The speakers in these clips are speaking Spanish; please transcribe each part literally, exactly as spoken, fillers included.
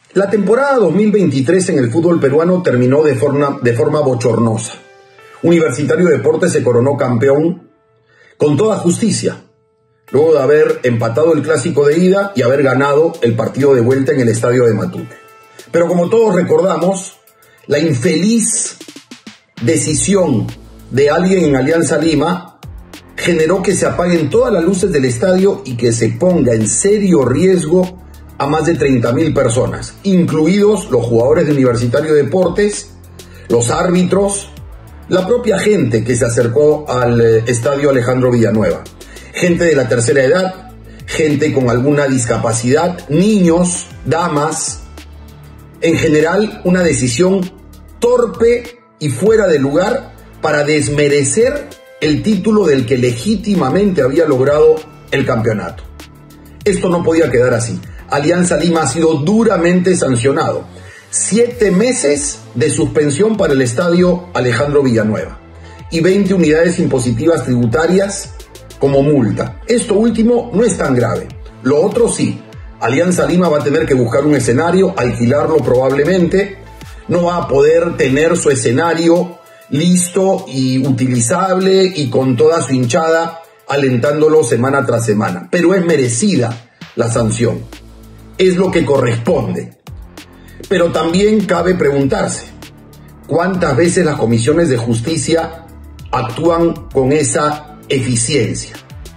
La temporada dos mil veintitrés en el fútbol peruano terminó de forma, de forma bochornosa. Universitario de Deportes se coronó campeón con toda justicia, luego de haber empatado el clásico de ida y haber ganado el partido de vuelta en el estadio de Matute. Pero como todos recordamos, la infeliz decisión de alguien en Alianza Lima generó que se apaguen todas las luces del estadio y que se ponga en serio riesgo a más de treinta mil personas, incluidos los jugadores de Universitario de Deportes, los árbitros, la propia gente que se acercó al estadio Alejandro Villanueva. Gente de la tercera edad, gente con alguna discapacidad, niños, damas. En general, una decisión torpe y fuera de lugar para desmerecer el título del que legítimamente había logrado el campeonato. Esto no podía quedar así. Alianza Lima ha sido duramente sancionado. Siete meses de suspensión para el estadio Alejandro Villanueva y veinte unidades impositivas tributarias como multa. Esto último no es tan grave. Lo otro sí. Alianza Lima va a tener que buscar un escenario, alquilarlo probablemente. No va a poder tener su escenario listo y utilizable y con toda su hinchada alentándolo semana tras semana. Pero es merecida la sanción. Es lo que corresponde. Pero también cabe preguntarse, ¿cuántas veces las comisiones de justicia actúan con esa eficiencia?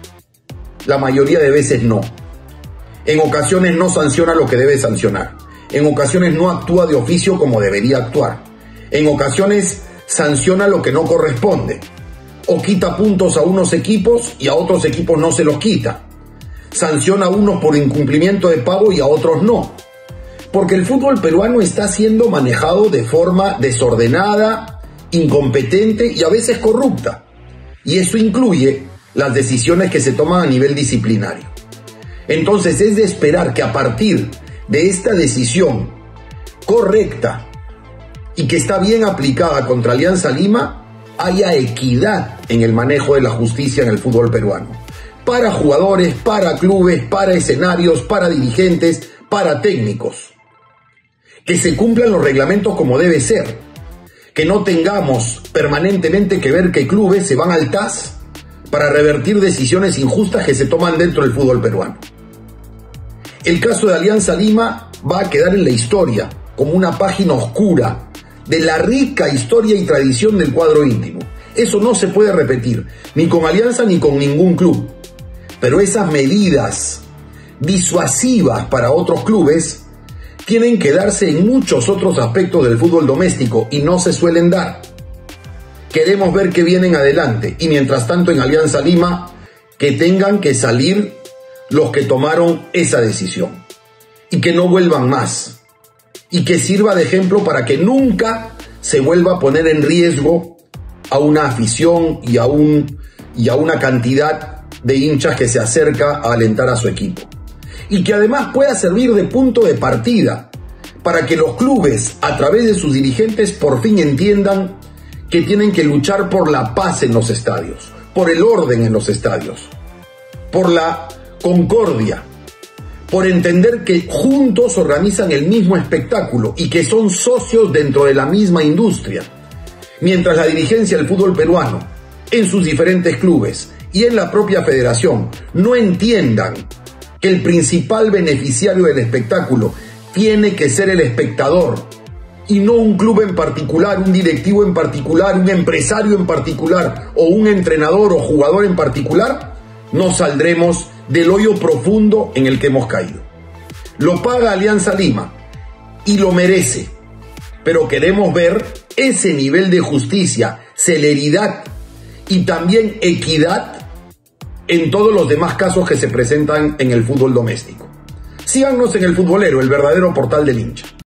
La mayoría de veces no. En ocasiones no sanciona lo que debe sancionar. En ocasiones no actúa de oficio como debería actuar. En ocasiones sanciona lo que no corresponde. O quita puntos a unos equipos y a otros equipos no se los quita. Sanciona a unos por incumplimiento de pago y a otros no. Porque el fútbol peruano está siendo manejado de forma desordenada, incompetente y a veces corrupta. Y eso incluye las decisiones que se toman a nivel disciplinario. Entonces es de esperar que a partir de esta decisión correcta y que está bien aplicada contra Alianza Lima, haya equidad en el manejo de la justicia en el fútbol peruano. Para jugadores, para clubes, para escenarios, para dirigentes, para técnicos. Que se cumplan los reglamentos como debe ser. Que no tengamos permanentemente que ver que clubes se van al T A S para revertir decisiones injustas que se toman dentro del fútbol peruano. El caso de Alianza Lima va a quedar en la historia como una página oscura de la rica historia y tradición del cuadro íntimo. Eso no se puede repetir, ni con Alianza ni con ningún club. Pero esas medidas disuasivas para otros clubes tienen que darse en muchos otros aspectos del fútbol doméstico y no se suelen dar. Queremos ver que vienen adelante y mientras tanto en Alianza Lima que tengan que salir los que tomaron esa decisión y que no vuelvan más y que sirva de ejemplo para que nunca se vuelva a poner en riesgo a una afición y a, un, y a una cantidad de hinchas que se acerca a alentar a su equipo. Y que además pueda servir de punto de partida para que los clubes, a través de sus dirigentes, por fin entiendan que tienen que luchar por la paz en los estadios, por el orden en los estadios, por la concordia, por entender que juntos organizan el mismo espectáculo y que son socios dentro de la misma industria. Mientras la dirigencia del fútbol peruano, en sus diferentes clubes y en la propia federación, no entiendan que el principal beneficiario del espectáculo tiene que ser el espectador y no un club en particular, un directivo en particular, un empresario en particular o un entrenador o jugador en particular, no saldremos del hoyo profundo en el que hemos caído. Lo paga Alianza Lima y lo merece, pero queremos ver ese nivel de justicia, celeridad y también equidad en todos los demás casos que se presentan en el fútbol doméstico. Síganos en El Futbolero, el verdadero portal del hincha.